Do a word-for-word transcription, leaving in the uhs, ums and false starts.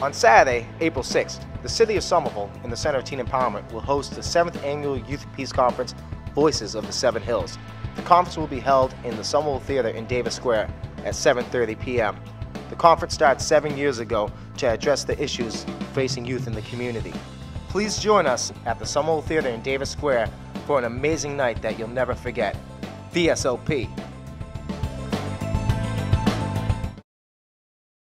On Saturday, April sixth, the City of Somerville, in the Center of Teen Empowerment, will host the seventh Annual Youth Peace Conference, Voices of the Seven Hills. The conference will be held in the Somerville Theater in Davis Square at seven thirty p m The conference started seven years ago to address the issues facing youth in the community. Please join us at the Somerville Theater in Davis Square for an amazing night that you'll never forget. V S O P.